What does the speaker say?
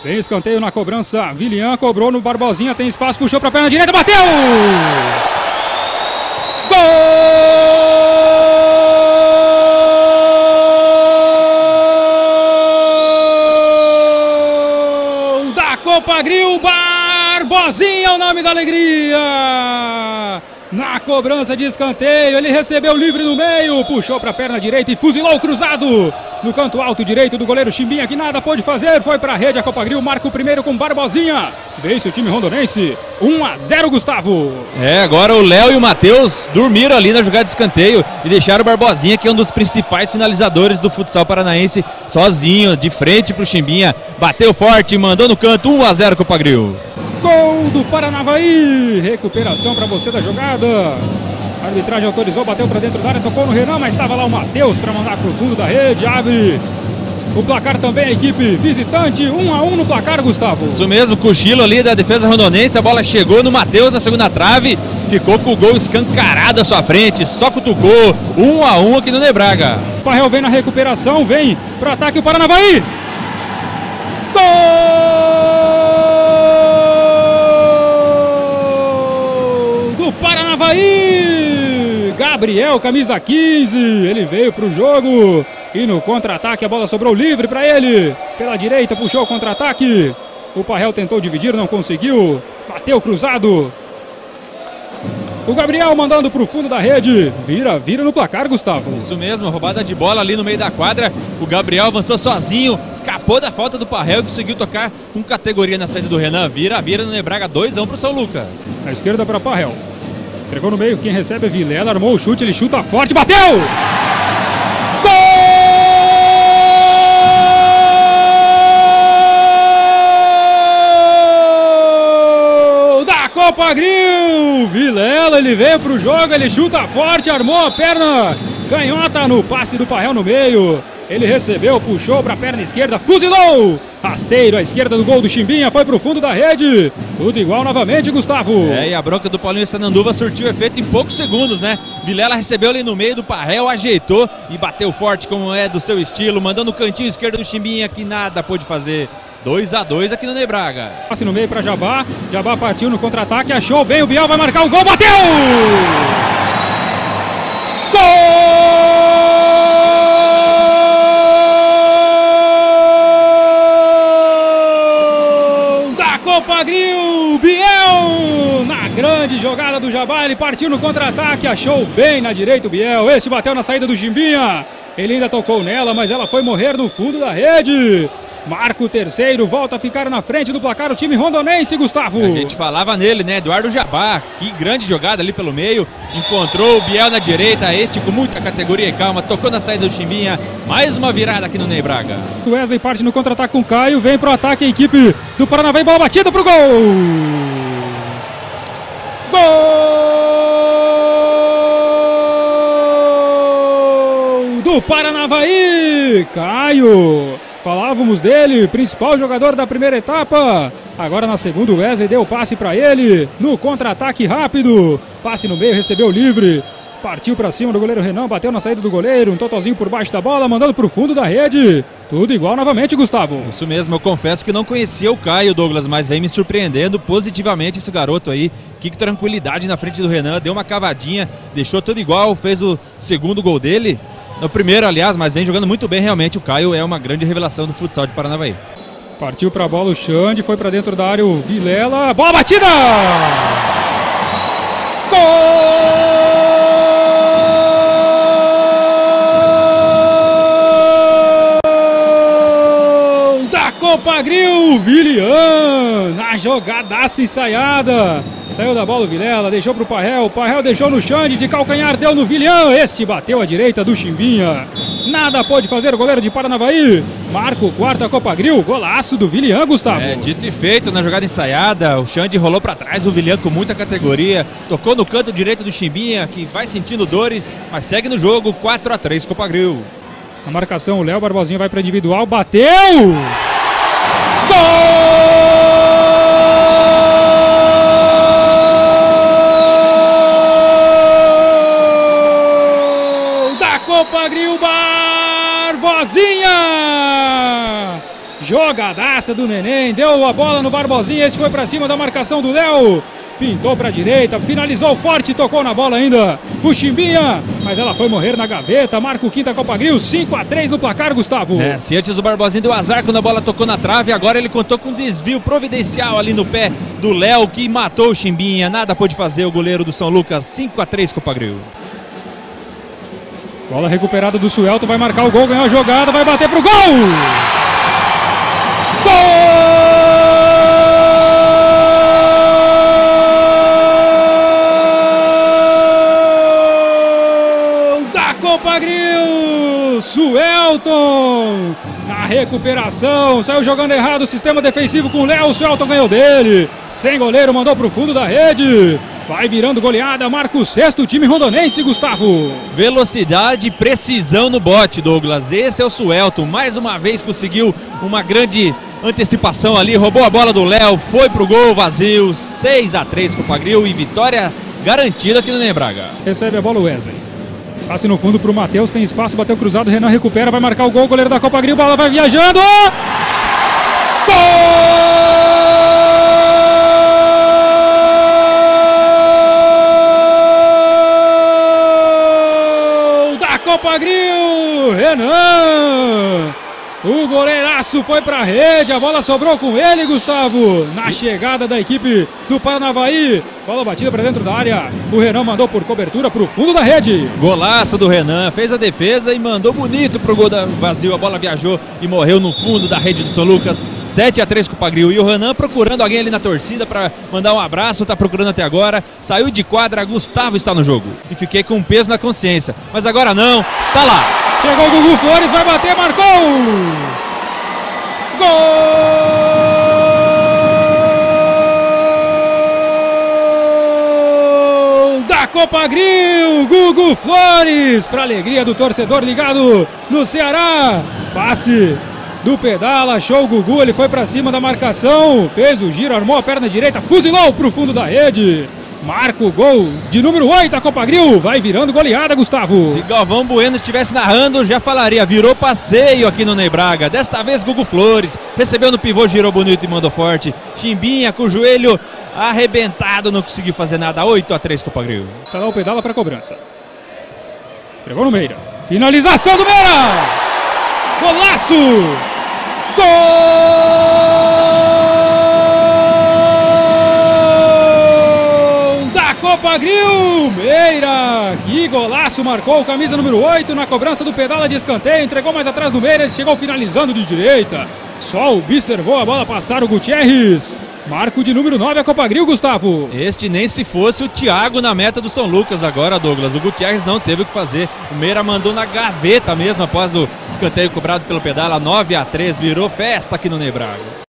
Vem escanteio na cobrança. Willian cobrou no Barbosinha. Tem espaço, puxou para a perna direita. Bateu! Gol da Copagril. Barbosinha, o nome da alegria. Na cobrança de escanteio, ele recebeu livre no meio, puxou para a perna direita e fuzilou o cruzado no canto alto direito do goleiro Chimbinha, que nada pôde fazer, foi para a rede. A Copagril marca o primeiro com Barbosinha. Vence o time rondonense, 1-0, Gustavo. Agora o Léo e o Matheus dormiram ali na jogada de escanteio e deixaram o Barbosinha, que é um dos principais finalizadores do futsal paranaense, sozinho, de frente para o Chimbinha. Bateu forte, mandou no canto, 1-0 Copagril. Gol do Paranavaí, recuperação para você da jogada. A arbitragem autorizou, bateu para dentro da área, tocou no Renan, mas estava lá o Matheus para mandar para o fundo da rede. Abre o placar também a equipe visitante, 1-1 no placar, Gustavo. Isso mesmo, cochilo ali da defesa rondonense, a bola chegou no Matheus na segunda trave, ficou com o gol escancarado à sua frente, só cutucou, 1-1 aqui no Nebraga. O Parrel vem na recuperação, vem para o ataque o Paranavaí. Gol do Paranavaí! Gabriel, camisa 15, ele veio para o jogo e no contra-ataque a bola sobrou livre para ele. Pela direita puxou o contra-ataque. O Parrel tentou dividir, não conseguiu. Bateu cruzado. O Gabriel mandando para o fundo da rede. Vira no placar, Gustavo. Isso mesmo, roubada de bola ali no meio da quadra. O Gabriel avançou sozinho, escapou da falta do Parrel e conseguiu tocar com categoria na saída do Renan. Vira no Nebraga, 2-1 para o São Lucas. Na esquerda para Parrel. Entregou no meio, quem recebe é Vilela, armou o chute, ele chuta forte, bateu! Gol da Copagril! Vilela, ele veio pro jogo, ele chuta forte, armou a perna canhota no passe do Parrel no meio. Ele recebeu, puxou para a perna esquerda, fuzilou! Rasteiro à esquerda do gol do Chimbinha, foi para o fundo da rede. Tudo igual novamente, Gustavo. E a bronca do Paulinho Sananduva surtiu efeito em poucos segundos, né? Vilela recebeu ali no meio do Parrel, ajeitou e bateu forte como é do seu estilo, mandando o cantinho esquerdo do Chimbinha, que nada pôde fazer. 2-2 aqui no Nebraga. Passe no meio para Jabá, Jabá partiu no contra-ataque, achou bem, o Biel vai marcar o gol, bateu! Gol! Copagril, Biel, na grande jogada do Jabá, ele partiu no contra-ataque, achou bem na direita o Biel, esse bateu na saída do Chimbinha, ele ainda tocou nela, mas ela foi morrer no fundo da rede. Marca o terceiro, volta a ficar na frente do placar o time rondonense, Gustavo. A gente falava nele, né? Eduardo Jabá, que grande jogada ali pelo meio. Encontrou o Biel na direita, este com muita categoria e calma, tocou na saída do Chimbinha. Mais uma virada aqui no Nebraga. O Wesley parte no contra-ataque com o Caio, vem pro ataque a equipe do Paranavaí, bola batida pro gol. Gol do Paranavaí, Caio. Falávamos dele, principal jogador da primeira etapa. Agora na segunda o Wesley deu o passe para ele. No contra-ataque rápido. Passe no meio, recebeu livre. Partiu para cima do goleiro Renan, bateu na saída do goleiro. Um totozinho por baixo da bola, mandando para o fundo da rede. Tudo igual novamente, Gustavo. Isso mesmo, eu confesso que não conhecia o Caio, Douglas, mas vem me surpreendendo positivamente esse garoto aí. Que tranquilidade na frente do Renan, deu uma cavadinha, deixou tudo igual, fez o segundo gol dele. No primeiro, aliás, mas vem jogando muito bem realmente. O Caio é uma grande revelação do futsal de Paranavaí. Partiu para a bola o Xande, foi para dentro da área o Vilela. Bola batida! Gol da Copagril, Willian, na jogadaça ensaiada. Saiu da bola o Vilela, deixou para o Parrel deixou no Xande, de calcanhar, deu no Willian, este bateu à direita do Chimbinha. Nada pôde fazer o goleiro de Paranavaí. Marca o quarto a Copagril, golaço do Willian, Gustavo. Dito e feito na jogada ensaiada, o Xande rolou para trás, o Willian com muita categoria, tocou no canto direito do Chimbinha, que vai sentindo dores, mas segue no jogo, 4-3 Copagril. Na marcação o Léo Barbosinha vai para individual, bateu! Gol! Copagril, Barbosinha! Joga Jogadaça do Neném, deu a bola no Barbosinha, esse foi pra cima da marcação do Léo. Pintou pra direita, finalizou forte, tocou na bola ainda o Chimbinha, mas ela foi morrer na gaveta. Marca o quinta Copagril, 5-3 no placar, Gustavo. Se antes o Barbosinha deu azar quando a bola tocou na trave, agora ele contou com um desvio providencial ali no pé do Léo, que matou o Chimbinha. Nada pôde fazer o goleiro do São Lucas. 5-3 Copagril. Bola recuperada do Suelton, vai marcar o gol, ganhou a jogada, vai bater pro gol! Gol! Copagril, Suelton na recuperação, saiu jogando errado o sistema defensivo com o Léo, o Suelton ganhou dele, sem goleiro, mandou pro fundo da rede, vai virando goleada, marca o sexto time rondonense, Gustavo. Velocidade e precisão no bote, Douglas, esse é o Suelton, mais uma vez conseguiu uma grande antecipação ali, roubou a bola do Léo, foi pro gol vazio, 6-3 Copagril e vitória garantida aqui no Nenê Braga. Recebe a bola o Wesley. Passe no fundo pro Matheus, tem espaço, bateu cruzado, Renan recupera, vai marcar o gol, goleiro da Copagril, bola vai viajando! Gol da Copagril, Renan! O goleiraço foi pra rede, a bola sobrou com ele, Gustavo, na chegada da equipe do Paranavaí. Bola batida pra dentro da área, o Renan mandou por cobertura pro fundo da rede. Golaço do Renan, fez a defesa e mandou bonito pro gol vazio. A bola viajou e morreu no fundo da rede do São Lucas. 7-3 Copagril. E o Renan procurando alguém ali na torcida pra mandar um abraço, tá procurando até agora. Saiu de quadra, Gustavo está no jogo. E fiquei com um peso na consciência, mas agora não, tá lá. Chegou o Gugu Flores, vai bater, marcou! Gol da Copagril! Gugu Flores, para alegria do torcedor ligado no Ceará. Passe do Pedala, achou o Gugu, ele foi para cima da marcação, fez o giro, armou a perna direita, fuzilou pro fundo da rede. Marca o gol de número 8 a Copagril, vai virando goleada, Gustavo. Se Galvão Bueno estivesse narrando, já falaria, virou passeio aqui no Nenê Braga. Desta vez Gugu Flores, recebeu no pivô, girou bonito e mandou forte. Chimbinha com o joelho arrebentado, não conseguiu fazer nada. 8-3 Copagril. Tá lá o Pedala para cobrança. Pegou no Meira. Finalização do Meira! Golaço! Gol! Copagril, Meira, que golaço, marcou o camisa número 8 na cobrança do Pedala de escanteio, entregou mais atrás no Meira, ele chegou finalizando de direita, só observou a bola passar o Gutierrez. Marco de número 9 a Copagril, Gustavo. Este nem se fosse o Thiago na meta do São Lucas agora, Douglas. O Gutierrez não teve o que fazer. O Meira mandou na gaveta mesmo após o escanteio cobrado pelo Pedala. 9-3, virou festa aqui no Nenê Braga.